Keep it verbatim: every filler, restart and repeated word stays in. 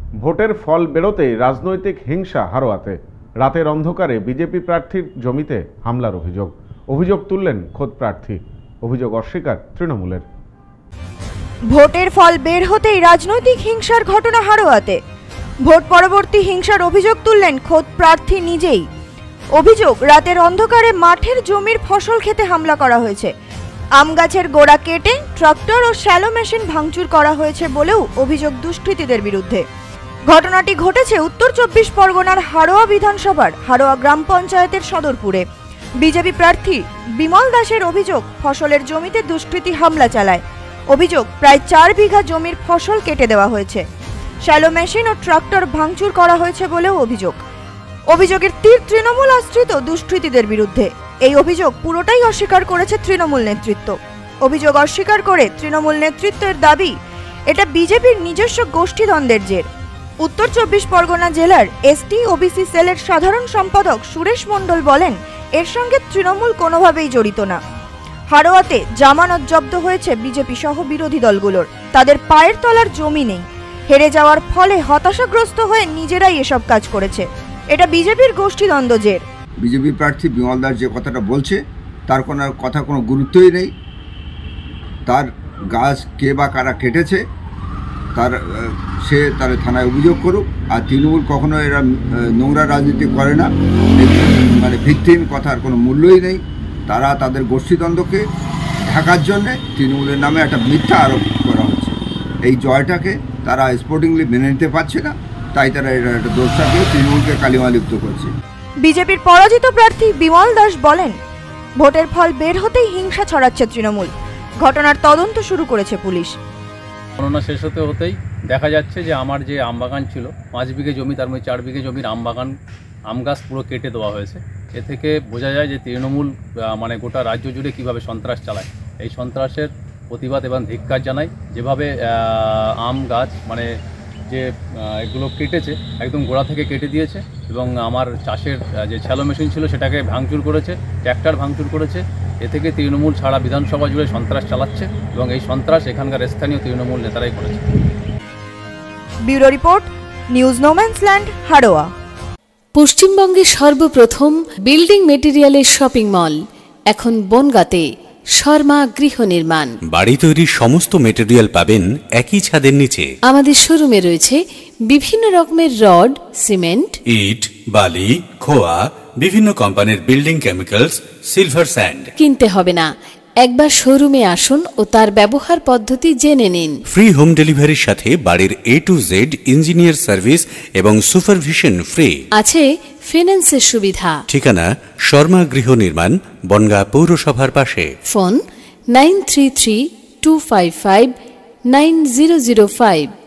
ভোটের ফল বেরোতেই রাজনৈতিক হিংসা হারোয়াতে। রাতের অন্ধকারে বিজেপি প্রার্থীর জমিতে হামলার অভিযোগ অভিযোগ তুললেন খোদ প্রার্থী। অভিযোগ অস্বীকার তৃণমূলের। ভোটের ফল বের হতেই রাজনৈতিক হিংসার ঘটনা হারোয়াতে। ভোট পরবর্তী হিংসার অভিযোগ তুললেন খোদ প্রার্থী নিজেই। অভিযোগ, রাতের অন্ধকারে মাঠের জমির ফসল খেতে হামলা করা হয়েছে। আম গাছের গোড়া কেটে ট্রাক্টর ও শ্যালো মেশিন ভাঙচুর করা হয়েছে বলেও অভিযোগ দুষ্কৃতীদের বিরুদ্ধে। ঘটনাটি ঘটেছে উত্তর চব্বিশ পরগনার হারোয়া বিধানসভার হারোয়া গ্রাম পঞ্চায়েতের সদরপুরে। বিজেপি প্রার্থী বিমল দাসের অভিযোগ, ফসলের জমিতে দুষ্কৃতী হামলা চালায়। অভিযোগ, প্রায় চার বিঘা জমির ফসল কেটে দেওয়া হয়েছে। শ্যালো মেশিন ও ট্রাক্টর ভাঙচুর করা হয়েছে বলেও অভিযোগ। অভিযোগের তীর তৃণমূল আশ্রিত দুষ্কৃতীদের বিরুদ্ধে। এই অভিযোগ পুরোটাই অস্বীকার করেছে তৃণমূল নেতৃত্ব। অভিযোগ অস্বীকার করে তৃণমূল নেতৃত্বের দাবি, এটা বিজেপির নিজস্ব গোষ্ঠীদ্বন্দ্বের জের। উত্তর চব্বিশ পরগনা জেলার এসটি ওবিসি সেলের সাধারণ সম্পাদক সুরেশ মণ্ডল বলেন, এর সঙ্গে তৃণমূল কোনোভাবেই জড়িত না। হারোয়াতে জামানত জব্দ হয়েছে বিজেপি সহ বিরোধী দলগুলোর। তাদের পায়ের তলার জমি নেই। হেরে যাওয়ার ফলে হতাশাগ্রস্ত হয়ে নিজেরাই এসব কাজ করেছে। এটা বিজেপির গোষ্ঠীদ্বন্দ্ব জের। বিজেপি প্রার্থী বিমল দাস যে কথাটা বলছে তার কোনো কথা কোনো গুরুত্বই নেই। তার গাছ কে বা কারা কেটেছে তার সে তার থানায় অভিযোগ করুক। আর তৃণমূল কখনো এরা নোংরা রাজনীতি করে না, মানে ভিত্তিহীন কথার কোনো মূল্যই নেই। তারা তাদের গোষ্ঠীদ্বন্দ্বকে ঢাকার জন্যে তৃণমূলের নামে একটা মিথ্যা আরোপ করা হচ্ছে। এই জয়টাকে তারা স্পোর্টিংলি মেনে নিতে পারছে না, তাই তারা এটা একটা দোষটাকে তৃণমূলকে কালিমালিপ্ত করছে। বিজেপির পরাজিত প্রার্থী বিমল দাস বলেন, ভোটের ফল বের হতেই হিংসা ছড়াচ্ছে তৃণমূল। ঘটনার তদন্ত শুরু করেছে পুলিশ। গণনা শেষ হতে হতেই দেখা যাচ্ছে যে আমার যে আমবাগান ছিল পাঁচ বিঘে জমি, তার মধ্যে চার বিঘে জমির আমবাগান আম গাছ পুরো কেটে দেওয়া হয়েছে। এ থেকে বোঝা যায় যে তৃণমূল মানে গোটা রাজ্য জুড়ে কীভাবে সন্ত্রাস চালায়। এই সন্ত্রাসের প্রতিবাদ এবং ধিক্কার জানাই। যেভাবে আম গাছ মানে যে এগুলো কেটেছে, একদম গোড়া থেকে কেটে দিয়েছে এবং আমার চাষের যে শ্যালো মেশিন ছিল সেটাকে ভাঙচুর করেছে, ট্র্যাক্টর ভাঙচুর করেছে। এ থেকে তৃণমূল ছাড়া বিধানসভা জুড়ে সন্ত্রাস চালাচ্ছে এবং এই সন্ত্রাস এখানকার স্থানীয় তৃণমূল নেতারাই করেছে। Bureau report, news no man's land, Haroa. পশ্চিমবঙ্গের সর্বপ্রথম বিল্ডিং মেটেরিয়ালের শপিং মল এখন বনগাঁতে। শর্মা গৃহ নির্মাণ। বাড়ি তৈরির সমস্ত মেটেরিয়াল পাবেন একই ছাদের নিচে। আমাদের শোরুমে রয়েছে বিভিন্ন রকমের রড, সিমেন্ট, ইট, বালি, খোয়া, বিভিন্ন কোম্পানির বিল্ডিং কেমিক্যালস, সিলভার স্যান্ড। কিনতে হবে না, একবার শোরুমে আসুন ও তার ব্যবহার পদ্ধতি জেনে নিন। ফ্রি হোম ডেলিভারির সাথে বাড়ির A to Z engineer service এবং সুপারভিশন ফ্রি। আছে ফিন্যান্সের সুবিধা। ঠিকানা শর্মা গৃহ নির্মাণ, বনগাঁ পৌরসভার পাশে। Phone nine three three two five five nine zero zero five.